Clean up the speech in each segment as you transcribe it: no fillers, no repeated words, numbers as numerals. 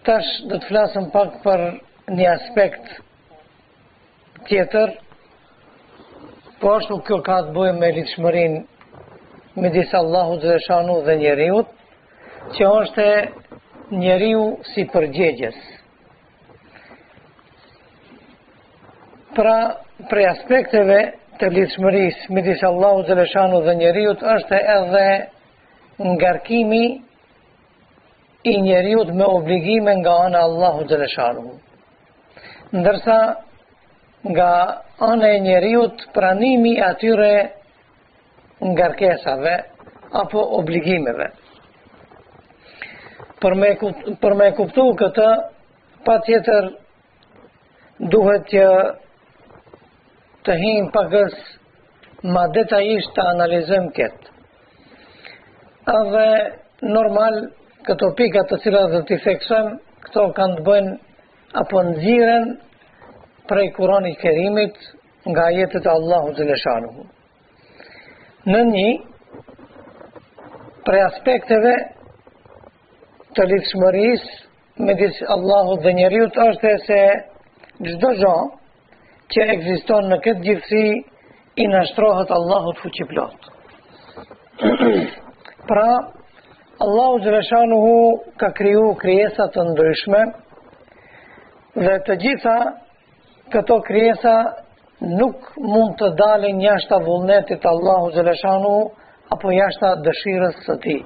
Tash do të flasim pak për një aspekt tjetër, po ashtu kjo ka të bëjë me lidhshmërinë midis Allahut xhaleshanu dhe njeriut, që është njeriu si përgjegjës. Pra, prej aspekteve të lidhshmërisë midis Allahut xhaleshanu dhe njeriut është edhe ngarkimi i njeriut me obligime nga ana Allahut xhaleshanu. Ndërsa nga ana e njeriut pranimi atyre ngarkesave apo obligimeve. Për me kuptu këtë, patjetër duhet që të him pakës ma detajisht të analizojmë këtë. Edhe normal këto pikat të cilat dhe t'i theksojmë, këto kanë të bëjnë apo nxirren prej Kuranit Kerimit nga ajetet e Allahut xhaleshanu. Në një prej aspekteve të lidhshmërisë midis Allahut dhe njeriut është se çdo gjë që ekziston në këtë gjithësi i nashtrohet Allahut fuqiplot. Pra, Allahu xhaleshanuhu ka kriju krijesa të ndryshme dhe të gjitha këto krijesa nuk mund të dalin jashta vullnetit të Allahu xhaleshanuhu apo jashta dëshirës së tij.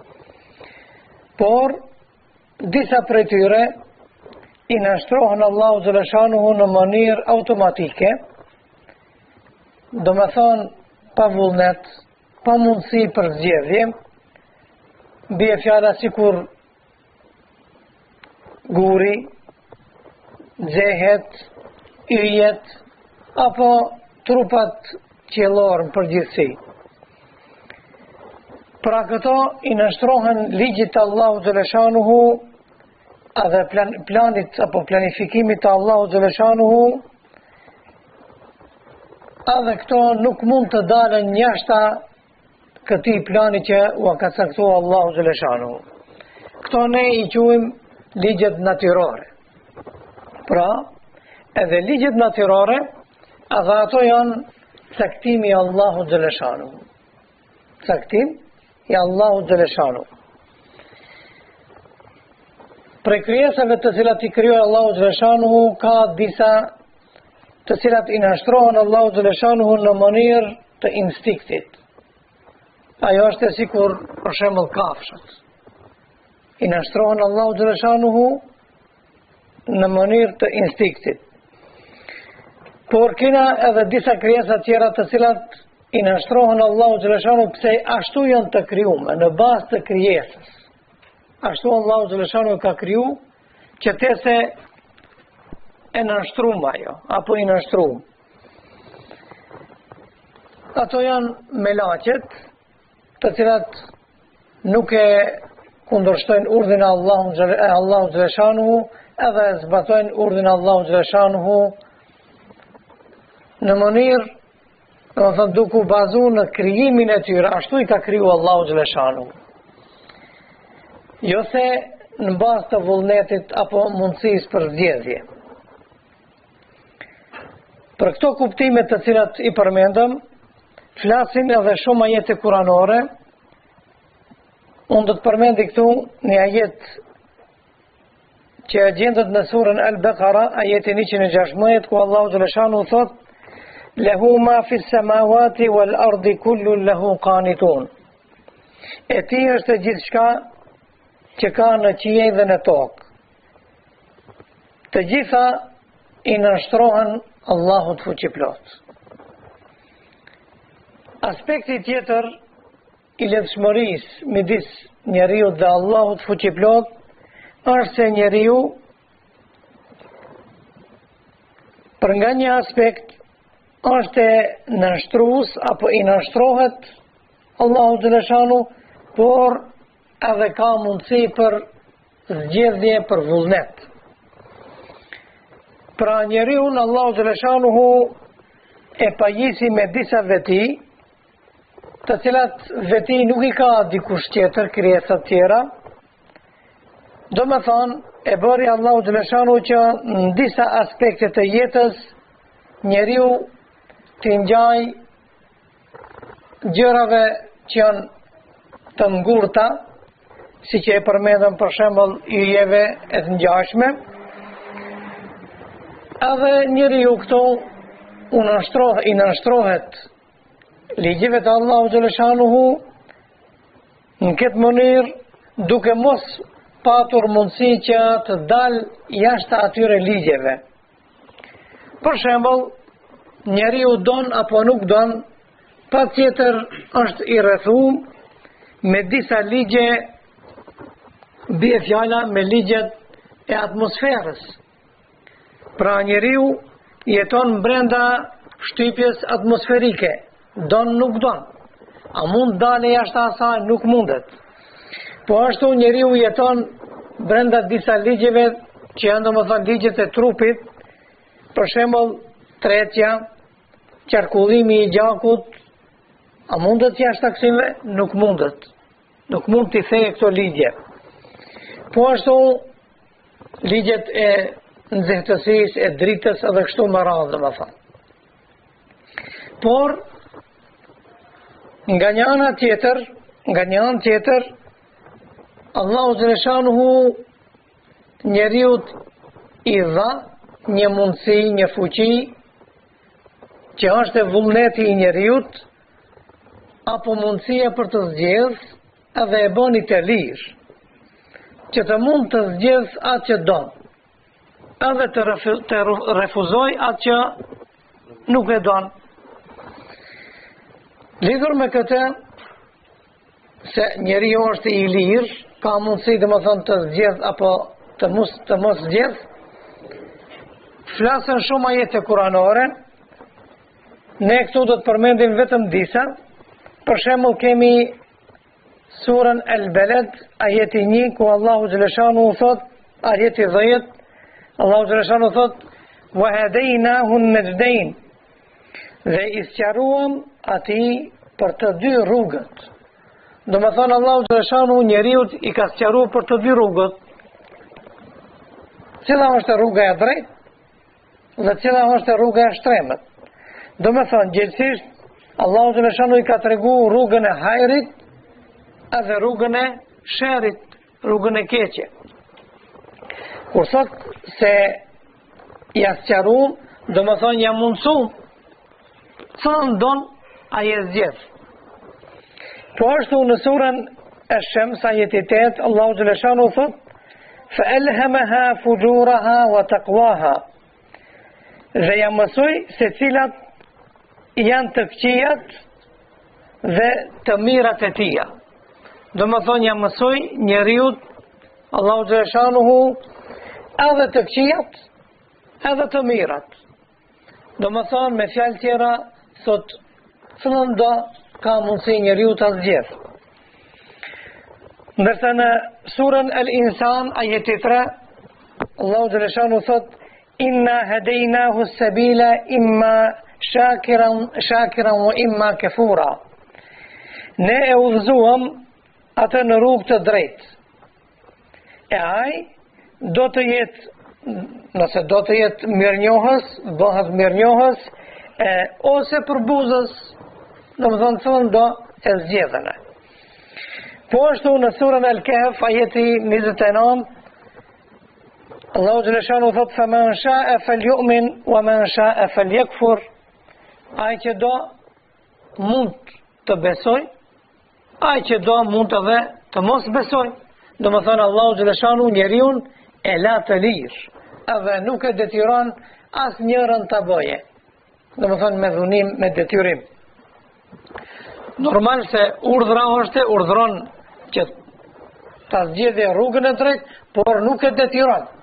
Por disa prej tyre i nashtrohen Allahu xhaleshanuhu në mënyrë automatike, do me thonë pa vullnet, pa mundësi për zgjedhje. Bie fjala sikur guri, xehet, yjet apo trupat qiellor në përgjithësi. Pra këto i nashtrohen ligjit të Allahut xhaleshanuhu edhe planit apo planifikimit të Allahut xhaleshanuhu, edhe këto nuk mund të dalen jashta këtij plani që u ka caktuar Allahu xhaleshanuhu. Këto ne i quajmë ligjet natyrore. Pra, edhe ligjet natyrore, edhe ato janë caktimi i Allahut xhaleshanuhu. Caktim i Allahut xhaleshanuhu. Prej krijesave të cilat i krijoi Allahu xhaleshanuhu ka disa të cilat i nashtrohen Allahu xhaleshanuhu në mënyrë të instiktit. Ajo është sikur për shembull kafshët. I nashtrohen Allahu xhaleshanuhu në mënyrë të instiktit. Por kena edhe disa krijesa tjera të cilat i nashtrohen Allahu xhaleshanuhu pse ashtu janë të krijuar në bazë të krijesës. Ashtu Allahu xhaleshanuhu ka kriju që tese e nashtrum ajo, apo i nashtrum. Ato janë melaqet, të cilat nuk e kundërshtojnë urdhin e Allahut xhaleshanuhu, edhe zbatojnë urdhin e Allahut xhaleshanuhu në mënyrë, do të thonë duke u bazuar në krijimin e tyre, ashtu i ka kriju Allahu xhaleshanuhu. Jo se në bazë të vullnetit apo mundësisë për zgjedhje. Për këto kuptime të cilat i përmendëm, flasin edhe shumë ajete kuranore. Unë do të përmendi këtu një ajet që gjendet në surën Al-Baqara, ajeti 116, ku Allahu xhaleshanuhu thot: "Lahu ma fi s-samawati wal ardi kullun lahu qanitun." E tij është gjithçka që ka në qiell dhe në tokë. Të gjitha i nashtrohen Allahut fuqiplot. Aspekti tjetër i lidhshmërisë midis njeriut dhe Allahut fuqiplot është se njeriu për nga një aspekt është nashtrues apo i nashtrohet Allahu xhaleshanu, por edhe ka mundësi për zgjedhje, për vullnet. Pra njeriu në Allahu xhaleshanuhu e pajisi me disa veti, të cilat veti nuk i ka dikush tjetër, krijesat tjera, Do me thonë, e bëri Allahu Gjeleshanu që në disa aspekte të jetës njeriu të ngjaj gjërave që janë të ngurta, si që e përmendëm për shembull yjeve e të ngjashme, edhe njeriu këtu i nënshtrohet ligjeve të Allahu Gjeleshanuhu në këtë mënyrë duke mos patur mundësi që të dalë jashtë atyre ligjeve. Për shembull, njeriu don apo nuk don, patjetër është i rrethuar me disa ligje, bie fjala me ligjet e atmosferës. Pra njeriu jeton brenda shtypjes atmosferike, don nuk don. A mund dalë jashtë asaj? Nuk mundet. Po ashtu njeriu jeton brenda disa ligjeve që janë domethënë ligjet e trupit, për shembull tretja, qarkullimi i gjakut, a mundet jashtë taksimve? Nuk mundet. Nuk mund t'i thejë këto ligje. Po ashtu ligjet e nxehtësisë, e dritës edhe kështu me radhë domethënë. Por nga një anë tjetër, Allahu Gjeleshanuhu njeriut i dha një mundësi, një fuqi, që është e vullneti i njeriut, apo mundësia për të zgjedh, edhe e bëni të lirë, që të mund të zgjedh atë që don, edhe të refuzoj atë që nuk e don. Lidhur me këtë, se njeriu është i lirë, ka mundësi domethënë të zgjedh apo të mos zgjedh, flasën shumë ajete kuranore. Ne këtu do të përmendim vetëm disa. Për shembull kemi surën Al-Balad, ajeti 1, ku Allahu Gjeleshanu thot, ajeti 10, Allahu Gjeleshanu thot, wa hadaynahu an-najdayn, dhe i sqaruam atij për të dy rrugët. Do me thonë Allahu Gjeleshanu njeriut i ka sqaruar për të dy rrugët. Cila është rruga e drejtë dhe cila është rruga e shtremet. Do me thonë gjithësisht Allahu Gjeleshanu i ka tregu rrugën e hajrit edhe rrugën e sherrit, rrugën e keqe. Kur thot se ja sqaruam, do me thonë ja mundësum, thënë don a je zgjedh. Po ashtu në surën Ash-Shams ajeti 8, Allahu Gjeleshanu thot, فَأَلْهَمَهَا فُجُورَهَا وَتَقْوَاهَا, dhe ja mësoj se cilat janë të këqijat dhe të mirat e tia. Do më thonë ja mësoj njeriut, Allahu Gjeleshanuhu, edhe të këqijat, edhe të mirat. Do më thonë me fjalë tjera, thot, fillon do ka mundësi njeriu të zgjedh. Ndërsa në surën Al-Insan, ajeti 3, Allahu Gjeleshanu thot, inna hadejnahu sabila imma shakiran wa imma kafura. Ne e udhëzuam atë në rrugë të drejtë. E ai do të jetë, nëse do të jetë mirënjohës, bëhet mirënjohës, ose përbuzës, do më thonë do e zgjedhën. Po ashtu në surën Al-Kahf, ajeti 29, Allahu Gjeleshanu thot, فَمَنْ شَاءَ فَلْيُؤْمِنْ وَمَنْ شَاءَ فَلْيَكْفُرْ. Ai që do mund të besoj, ai që do mund edhe të mos besoj. Do më thonë Allahu Gjeleshanu njeriun e la të lirë, edhe nuk e detyron as njërën të bëje. Do më thonë me dhunim, me detyrim. Normal se urdhra urdhron që ta zgjedhë rrugën e drejtë, por nuk e detyron.